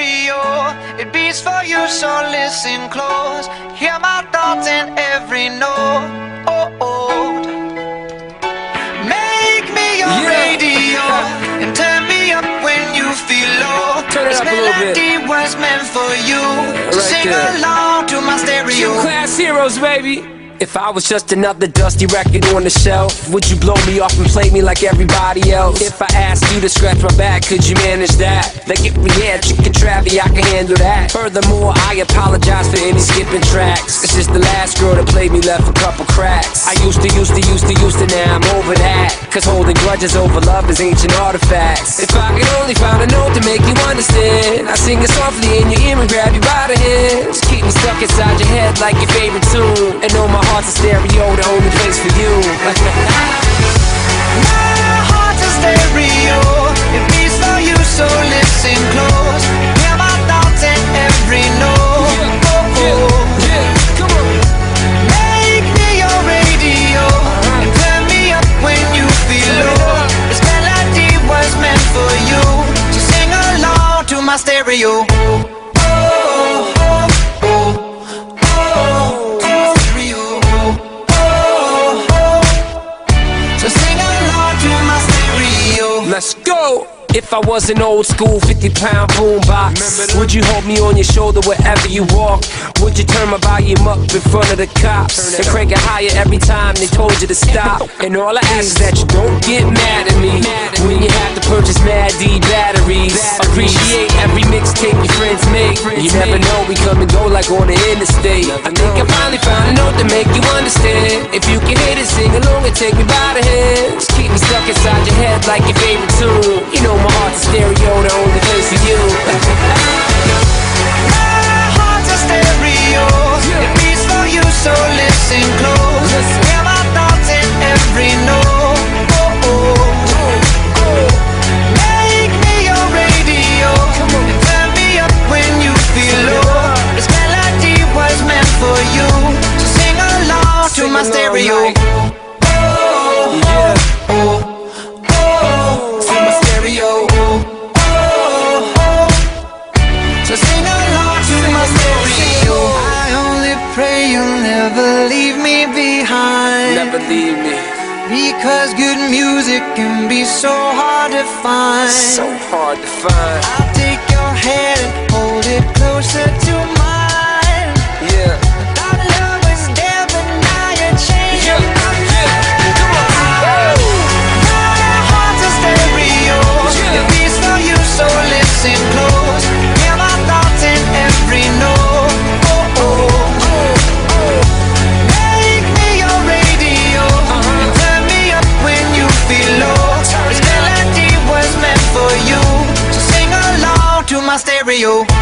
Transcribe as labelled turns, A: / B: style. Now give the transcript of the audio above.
A: stereo. It beats for you, so listen close. Hear my thoughts in every note. Make me your radio and turn me up when you feel low.
B: Turn it up a little bit.
A: This melody was meant for you. So
B: Right
A: sing
B: there.
A: along to my stereo.
B: Class heroes, baby. If I was just another dusty record on the shelf, would you blow me off and play me like everybody else? If I asked you to scratch my back, could you manage that? Like if we had chicken travy, I can handle that. Furthermore, I apologize for any skipping tracks. It's just the last girl that played me left a couple cracks. I used to, now I'm over that. Cause holding grudges over love is ancient artifacts. If I could only find a note to make you understand, I sing it softly in your ear and grab you by the hands. Keep me stuck inside your head like your favorite tune. And know my heart's a stereo, the only place for you.
A: My heart's a stereo. It beats for you, so listen close. Hear my thoughts in every note.
B: Come on.
A: Make me your radio and turn me up when you feel low. This melody was meant for you, so sing along to my stereo.
B: Let's go! If I was an old school 50-pound boombox, would you hold me on your shoulder wherever you walk? Would you turn my volume up in front of the cops and crank it higher every time they told you to stop? And all I ask is that you don't get mad at me when you have to purchase Mad D batteries. Appreciate every mixtape your friends make. You never know, we come and go like on the interstate. I think I finally found a note to make you understand. If you can hit it, sing along and take me by the hands. Keep me stuck inside your head like your favorite tune. You know my heart's a stereo, the only place for you.
A: My heart's a stereo. It beats for you, so listen close. Hear my thoughts in every note. Make me your radio and turn me up when you feel low. This melody was meant for you, so sing along to my stereo. So sing along to my stereo. I only pray you'll never leave me behind.
B: Never leave me.
A: Because good music can be so hard to find.
B: So hard to find.
A: I'll take your hand and hold it closer to mine.
B: Yeah.
A: Our love was there, but now you're changing my mind. My heart's a stereo. It beats for you, so listen close. Hear my thoughts in every note. Make me your radio and turn me up when you feel low. This melody was meant for you, so sing along to my stereo.